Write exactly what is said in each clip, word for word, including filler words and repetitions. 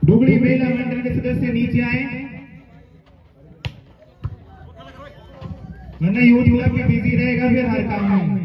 डुगड़ी महिला मंडल के सदस्य नीचे आए, वरना यूथ क्लब भी बिजी रहेगा फिर हर काम में।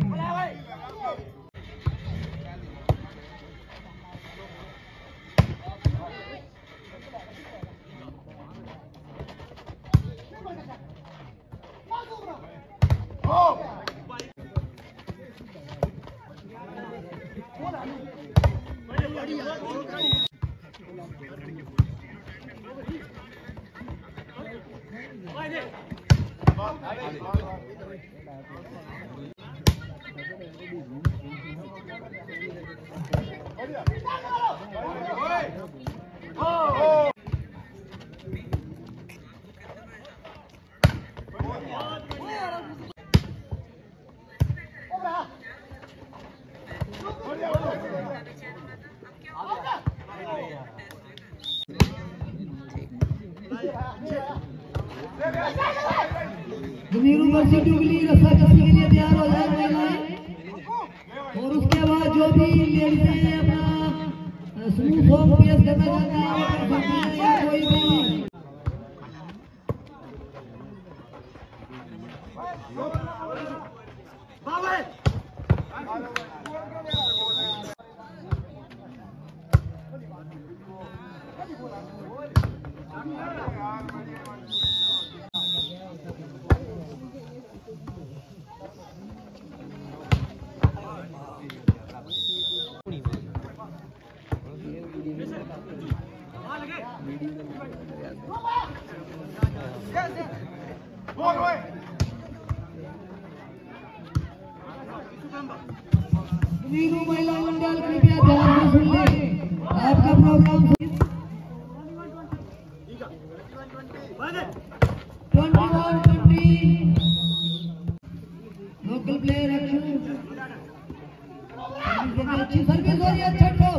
यूनिवर्सिटी डुगली रस्सा कसने के लिए तैयार हो जाए और उसके बाद जो भी लेडीज हैं अपना समूह फॉर्म पेश करना चाहती है कोई भी वीरू महिला मंडल कृपया ध्यान से सुन ले आपका प्रोग्राम लोकल प्लेयर अच्छी सर्विस हो रही है।